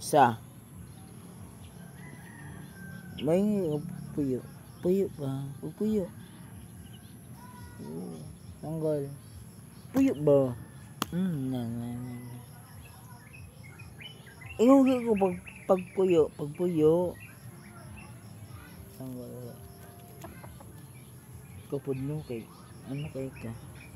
Isa. May puyo. Puyo ba? Puyo. Tanggal. Puyo ba? Inuwi ko pagpuyo. Pagpuyo. Tanggal. Kapudno kay. Ano kay ka?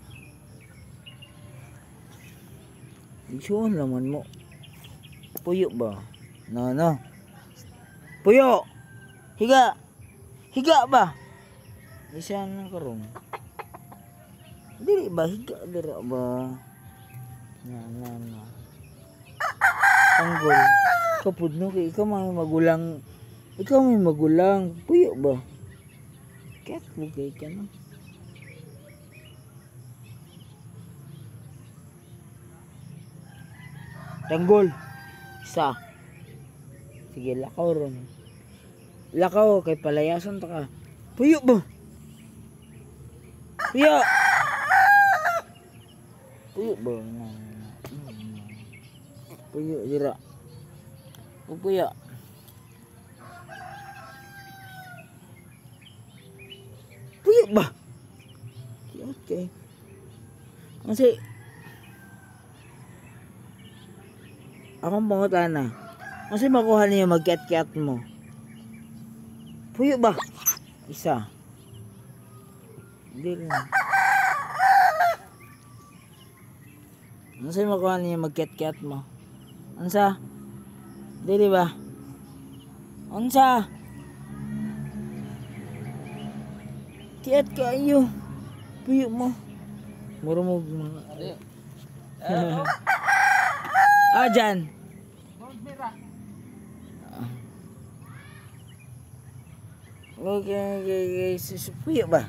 Isuon naman mo. Puyo ba? No. Puyo! Higa! Higa ba? Isa na karon. Dili ba? Higa dira ba? Na. Tanggol. Kapudno kay ikaw may magulang. Ikaw may magulang. Puyo ba? Kat mo kay ka no? Tanggol. Isa. Sige, lakaw ron. Lakaw kay palayason ta ka. Puyo ba? Puyo! Puyo ba? Puyo, dira. Puyo. Puyo ba? Okay. Kasi akong pangutana. Kasi makuha niya mag-cat mo. Puyo ba? Isa. Hindi lang. Kasi makuha niya mag-cat mo. Ansa? Dili ba? Ansa? Kiat kayo. Puyo mo. Muro mo mga. Dyan. Okay. Puyo ba?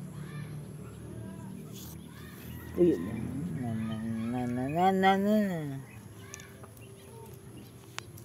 Puyo ba? Na.